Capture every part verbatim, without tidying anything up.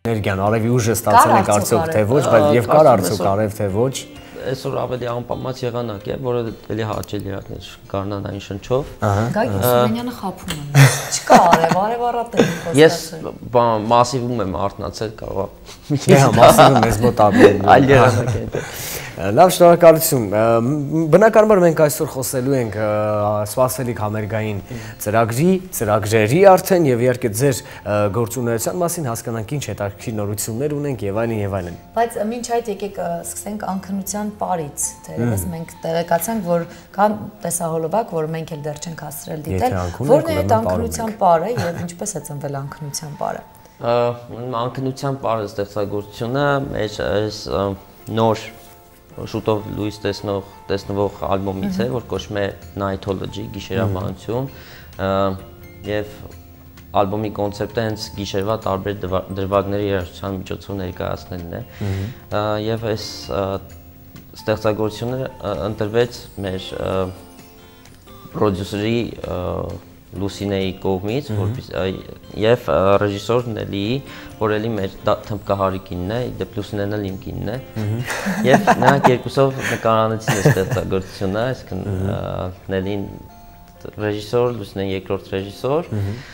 Էներգիան արևի ուժը ստացել եք արդյոք թե ոչ, բայց եւ կար արդյոք արև թե ոչ։ Այսօր ավելի անպամած եղանակ է, որը էլի հաճելի է գարնանային շնչով։ Գայք Սուրենյանը խափում է։ Չկա արև, արև առատ է խոսքը։ Ես մասիվում եմ արթնացել, կարող է։ Դե հա, մասիվում ես մոտ ապրել։ Այլ եղանակ է։ Լավ, շնորհակալություն։ Բնականաբար մենք այսօր խոսելու ենք սպասվելիք համերգային ծրագրի, ծրագրերի արդեն եւ իհարկե ձեր գործունեության մասին հասկանանք ինչ հետաքրքիր նորություններ ունենք եւ այլն եւ այլն։ Բայց մինչ այդ եկեք սկսենք անքնության պարից, թերևս մենք տեղեկացանք, որ կա տեսահոլովակ, որ մենք էլ դեռ չենք հասցրել դիտել, որն է այդ անքնության պարը եւ ինչպես է ծնվել անքնության պարը։ Անքնության պարը ստեղծագործությունը մեր այս նոր շուտով լույս տեսնող տեսնվող ալբոմից է, որ կոչվում է Nightology, գիշերաբանություն, եւ ալբոմի կոնցեպտը հենց գիշերվա տարբեր դրվագների երաժշտության միջոցով ներկայացնելն է, եւ այս ստեղծագործությունը ընտրվեց մեր պրոդյուսերի Լուսինեի կողմից, եւ ռեժիսոր Նելիի, որ էլի մեր թմբկահարիկինն է, դեպ Լուսինեն էլ իմ կինն է, եւ նրանք երկուսով նկարանեցին այս ստեղծագործությունը, այսինքն Նելին ռեժիսոր, Լուսինեն երկրորդ ռեժիսոր,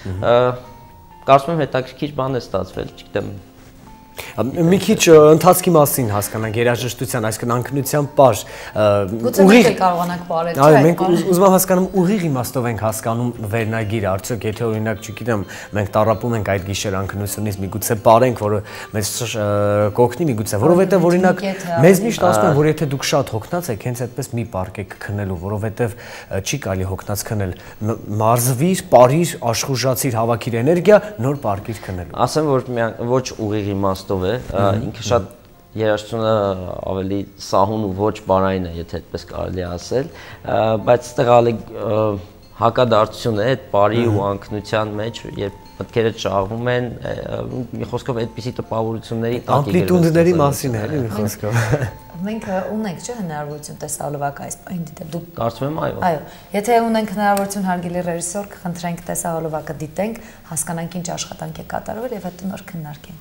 կարծում եմ հետաքրքիր բան է ստացվել, չգիտեմ։ Մի քիչ ընթացքի մասին հասկանանք երաժշտության, այսինքն անքնության պար։ Գուցե մենք էլ կարողանանք պարել, չէ՞։ Այո, մենք ուզում եմ հասկանում ուղիղ իմաստով ենք հասկանում վերնագիրը, արդյոք եթե օրինակ, չգիտեմ, մենք տառապում ենք այդ գիշեր անքնությունից, միգուցե պարենք, որը մեզ կօգնի միգուցե, որովհետև օրինակ մեզ միշտ ասում են, որ եթե դուք շատ հոգնած եք, հենց այդպես մի պարկեք քնելու, որովհետև չի կարելի հոգնած քնել։ Մարզվիր, պարիր, աշխուժացիր, հավաքիր էներգիա, նոր պարկիր քնելու։ Ասեմ, որ ոչ ուղիղ իմաստով է, ինքը շատ երաժշտությունը ավելի սահուն ու ոչ բանային է, եթե այդպես կարելի է ասել, բայց այստեղ ալի հակադարձություն է այդ բարի ու անքնության մեջ, երբ մտքերը շահվում են, մի խոսքով այդպիսի տպավորությունների տակ ամպլիտուդների մասին է, էլի մի խոսքով։ Մենք ունենք չէ հնարավորություն տեսահոլովակ այս պահին դիտել։ Դուք կարծում եմ այո։ Այո, եթե ունենք հնարավորություն հարգելի ռեժիսոր, կխնդրենք տեսահոլովակը դիտենք, հասկանանք ինչ աշխատանք է կատարվել եւ հետո նոր քննարկենք։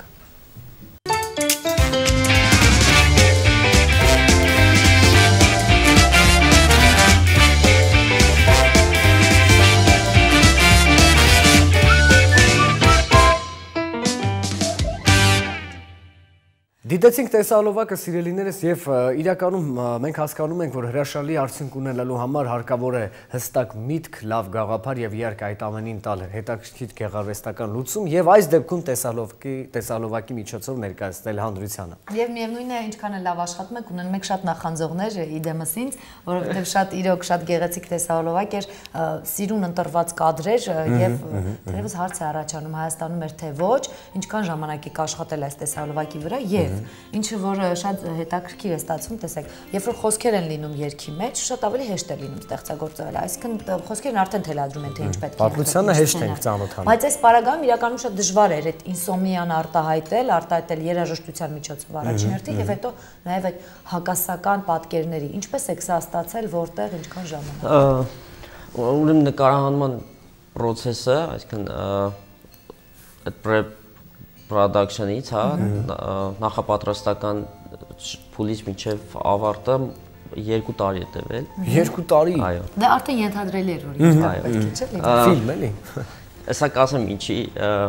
Դիտեցինք տեսահոլովակը սիրելիներս եւ իրականում մենք հասկանում ենք, որ հրաշալի արդյունք ունենալու համար հարկավոր է հստակ միտք, լավ գաղափար եւ իհարկե այդ ամենին տալ հետաքրքիր գեղարվեստական լուծում եւ այս դեպքում տեսահոլովակի տեսահոլովակի միջոցով ներկայացնել հանրությանը։ Եվ միևնույնն է, ինչքան է լավ աշխատում եք, ունեն մենք շատ նախանձողներ իդեմս ինձ, որովհետեւ շատ իրոք շատ գեղեցիկ տեսահոլովակ էր, սիրուն ընտրված կադրեր եւ թերևս հարց է առաջանում Հայաստանում էր թե ոչ, ինչքան ժամանակ եք աշխատել այս տեսահոլովակի վրա եւ ինչը որ շատ հետաքրքիր է ստացվում, տեսեք, երբ որ խոսքեր են լինում երգի մեջ, շատ ավելի հեշտ է լինում ստեղծագործել, այսինքն խոսքերն արդեն թելադրում են, թե ինչ պետք է։ Պատմությանը հեշտ ենք ծանոթանում։ Բայց այս պարագայում իրականում շատ դժվար էր այդ ինսոմնիան արտահայտել, արտահայտել երաժշտության միջոցով առաջին հերթին եւ հետո նաեւ այդ հակասական պատկերների։ Ինչպես է սա ստացել, որտեղ, ինչքան ժամանակ։ Ուրեմն նկարահանման process-ը, այսինքն այդ production-ից, հա, նախապատրաստական փուլից մինչև ավարտը երկու տարի է տևել։ Երկու տարի։ Այո։ Դա արդեն ենթադրելի էր, որ ինչ պետք է չէ՞։ Ֆիլմ էլի։ Հեսա կասեմ ինչի,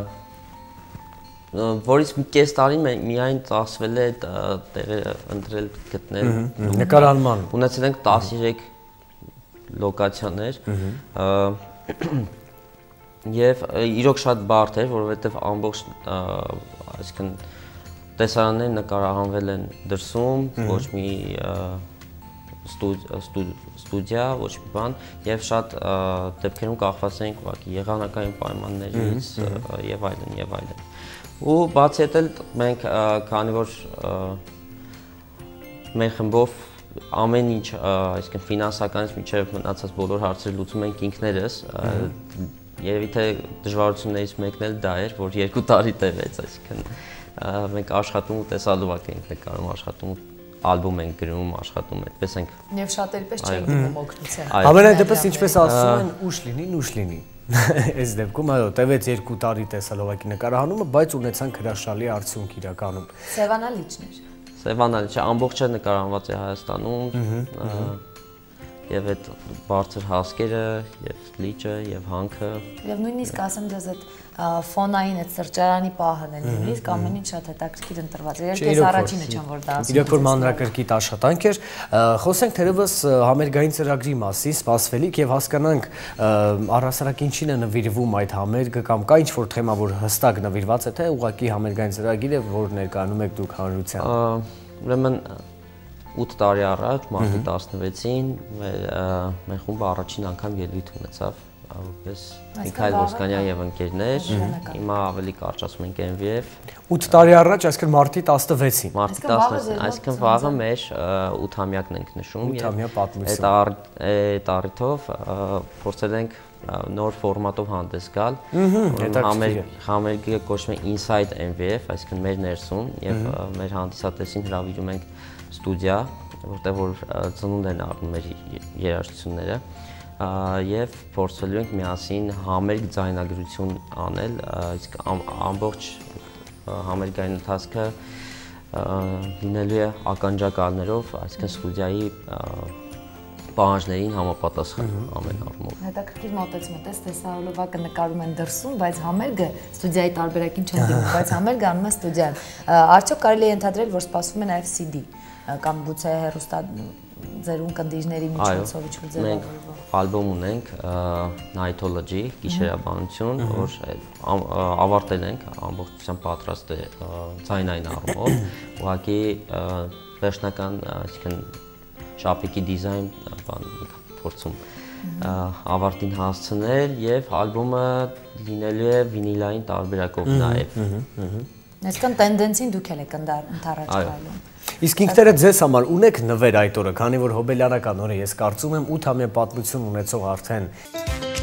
որից մի կես տարի միայն ծախսվել է տեղը ընտրել գտնել։ Նկարահանման։ Ունեցել ենք տասնյոթ լոկացիաներ։ Եվ իրոք շատ բարդ էր, որովհետև ամբողջ, այսինքն տեսարանները նկարահանվել են դրսում, ոչ մի ստուդիա, ոչ մի բան, եւ շատ դեպքերում կախված ենք ուղղակի եղանակային պայմաններից եւ այլն եւ այլն։ Ու բացի այդ էլ մենք քանի որ մեր խմբով ամեն ինչ, այսինքն ֆինանսականից մինչև մնացած բոլոր հարցերը լուծում ենք ինքներս, երևի թե դժվարություններից մեկն էլ դա էր, որ երկու տարի տևեց, այսինքն մենք աշխատում ու տեսահոլովակ ենք նկարում, աշխատում ալբոմ ենք գրում, աշխատում այդպես ենք։ Եվ շատերի պես չենք դիմում օգնության։ Ամենայն դեպս ինչպես ասում են, ուշ լինի, նուշ լինի։ Այս դեպքում այո, տևեց երկու տարի տեսալովակի նկարահանումը, բայց ունեցանք հրաշալի արդյունք իրականում։ Սևանա լիճներ։ Սևանա լիճը ամբողջը նկարահանված է Հայաստանում։ Եվ այդ բարձր հասկերը, եւ լիճը, եւ հանքը։ Եվ նույնիսկ ասեմ դες այդ ֆոնային այդ սրճարանի պահն է, նույնիսկ ամեն ինչ շատ հետաքրքիր ընտրված է։ Ես առաջինը չեմ որ դա ասում։ Իրոք որ մանրակրկիտ աշխատանք էր։ Խոսենք թերևս համերգային ծրագրի մասին, սպասվելիք եւ հասկանանք առհասարակ ինչին է նվիրվում այդ համերգը կամ կա ինչ-որ թեմա, որ հստակ նվիրված է, թե ուղղակի համերգային ծրագիր է, որ ներկայանում եք դուք հանրությանը։ Ուրեմն ութ տարի առաջ, մարտի տասնվեցին, մեր խումբը առաջին անգամ ելույթ ունեցավ, որպես Միքայել Ոսկանյան եւ ընկերներ, հիմա ավելի կարճ ասում ենք Էն Վի Էֆ։ ութ տարի առաջ, այսինքն մարտի տասնվեցին։ Մարտի տասնվեցին, այսինքն վաղը մեր ութամյակն ենք նշում եւ այդ առիթով փորձել ենք նոր ֆորմատով հանդես գալ։ Համերգը կոչվում է Inside Էն Վի Էֆ, այսինքն մեր ներսում, եւ մեր հանդիսատեսին հրավիրում ենք ստուդիա, որտեղ որ ծնունդ են առնում մեր երաժշտությունները եւ փորձելու ենք միասին համերգ ձայնագրություն անել, իսկ ամբողջ համերգային ընթացքը լինելու է ականջակալներով, այսինքն ստուդիայի պահանջներին համապատասխան ամեն առումով։ Հետաքրքիր մոտեցում է, տես տեսահոլովակը նկարում են դրսում, բայց համերգը ստուդիայի տարբերակին չեն դիմում, բայց համերգը անում է ստուդիան։ Արդյոք կարելի է ենթադրել, որ սպասվում է նաև սի դի կամ գուցե հեռուստա ձերուն կնդիրների միջոցով ինչ-որ ձևավորվող։ Այո, ալբոմ ունենք Nightology, գիշերաբանություն, որ ավարտել ենք, ամբողջությամբ պատրաստ է ձայնային առումով, ուղղակի վերջնական, այսինքն շապիկի դիզայն բան փորձում ավարտին հասցնել եւ ալբոմը լինելու է վինիլային տարբերակով նաեւ։ Այսինքն տենդենսին դուք եք ընդառաջ գալու։ Իսկ ինքներդ ձեզ համար ունեք նվեր այդ օրը, քանի որ հոբելյանական օրը ես կարծում եմ ութամյա պատմություն ունեցող արդեն